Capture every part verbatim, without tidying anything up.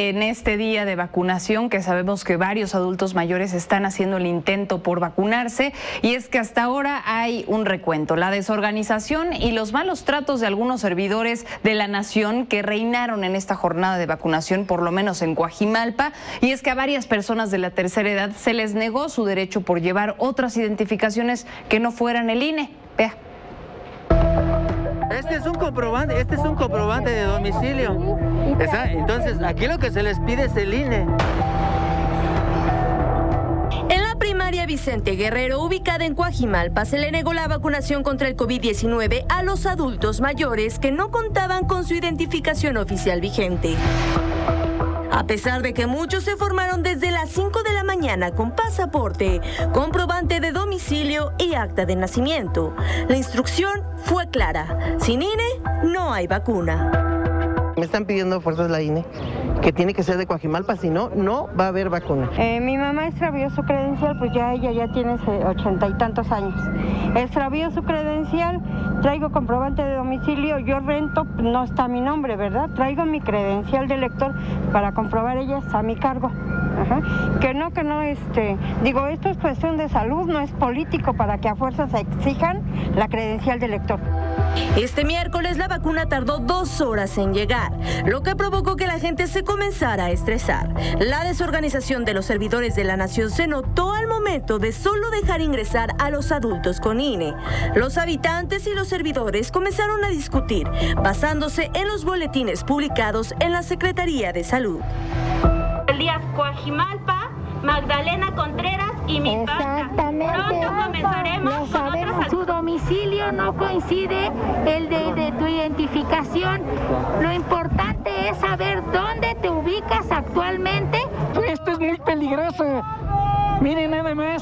en este día de vacunación, que sabemos que varios adultos mayores están haciendo el intento por vacunarse, y es que hasta ahora hay un recuento, la desorganización y los malos tratos de algunos servidores de la nación que reinaron en esta jornada de vacunación, por lo menos en Coajimalpa, y es que a varias personas de la tercera edad se les negó su derecho por llevar otras identificaciones que no fueran el I N E. Vea. Este es un comprobante, este es un comprobante de domicilio. Esa, entonces, aquí lo que se les pide es el I N E. En la primaria Vicente Guerrero, ubicada en Coajimalpa, se le negó la vacunación contra el COVID diecinueve a los adultos mayores que no contaban con su identificación oficial vigente. A pesar de que muchos se formaron desde las cinco de la mañana con pasaporte, comprobante de domicilio y acta de nacimiento, la instrucción fue clara: sin I N E no hay vacuna. Me están pidiendo fuerzas la I N E, que tiene que ser de Coajimalpa, si no, no va a haber vacuna. Eh, mi mamá extravió su credencial, pues ya ella ya tiene ochenta y tantos años. Extravió su credencial, traigo comprobante de domicilio, yo rento, no está mi nombre, ¿verdad? Traigo mi credencial de lector para comprobar ella está a mi cargo. Ajá. Que no, que no, este, digo, esto es cuestión de salud, no es político para que a fuerzas exijan la credencial de lector. Este miércoles la vacuna tardó dos horas en llegar, lo que provocó que la gente se comenzara a estresar. La desorganización de los servidores de la nación se notó al momento de solo dejar ingresar a los adultos con I N E. Los habitantes y los servidores comenzaron a discutir, basándose en los boletines publicados en la Secretaría de Salud. Díaz, Coajimalpa, Magdalena Contreras y Milpalta. Exactamente. Pronto comenzaremos Lo con sabemos. otras... Su domicilio no coincide el de, de tu identificación. Lo importante es saber dónde te ubicas actualmente. Esto es muy peligroso. Miren nada más,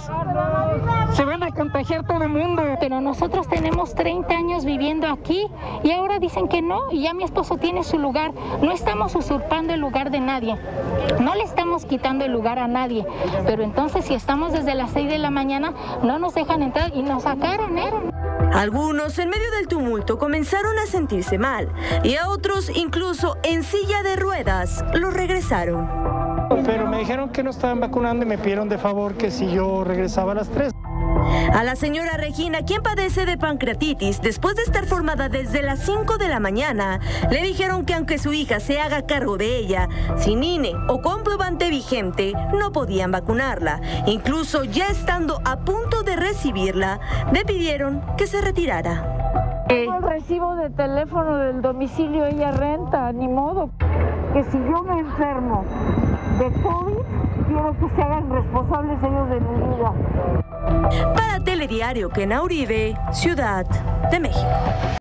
se van a contagiar todo el mundo. Pero nosotros tenemos treinta años viviendo aquí y ahora dicen que no, y ya mi esposo tiene su lugar. No estamos usurpando el lugar de nadie, no le estamos quitando el lugar a nadie. Pero entonces si estamos desde las seis de la mañana, no nos dejan entrar y nos sacaron, ¿eh? Algunos en medio del tumulto comenzaron a sentirse mal y a otros incluso en silla de ruedas los regresaron. Pero me dijeron que no estaban vacunando y me pidieron de favor que si yo regresaba a las tres. A la señora Regina, quien padece de pancreatitis, después de estar formada desde las cinco de la mañana, le dijeron que aunque su hija se haga cargo de ella, sin I N E o comprobante vigente, no podían vacunarla. Incluso ya estando a punto de recibirla, le pidieron que se retirara. El recibo de teléfono del domicilio ella renta, ni modo. Que si yo me enfermo de COVID, quiero que se hagan responsables ellos de mi vida. Para Telediario, Kena Uribe, Ciudad de México.